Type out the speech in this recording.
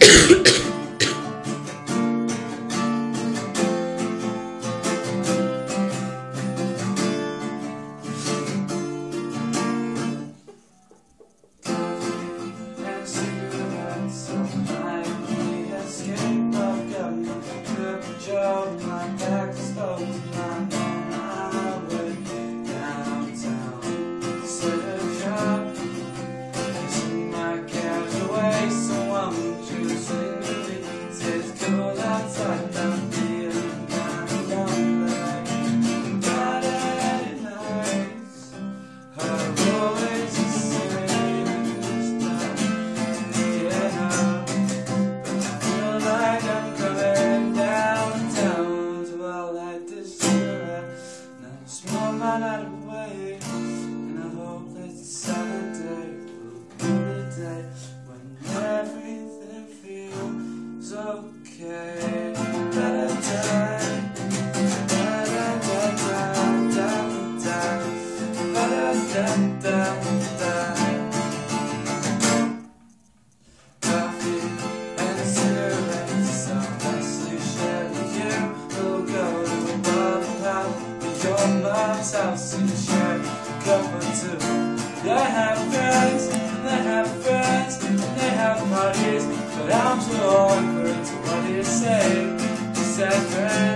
My back exposed, my highway downtown. Set a trap, kissing my cash away. So won't you sing to me? Says cold outside, I'm feeling down lonely. Friday nights are always the same this time. Yeah, but I feel like I'm coming downtown to all like this year. Now I'm small man out of the way, and I hope that the Saturday will be the day when everything feels okay. Da-da-da, da-da-da-da-da-da, da-da-da-da-da. Coffee and cigarettes, I'll nicely share with you. We'll go to a bubble house at your mom's house and share a cup or two. They have friends, and they have friends, and they have parties, but I'm too awkward to what do you say? She said, friends.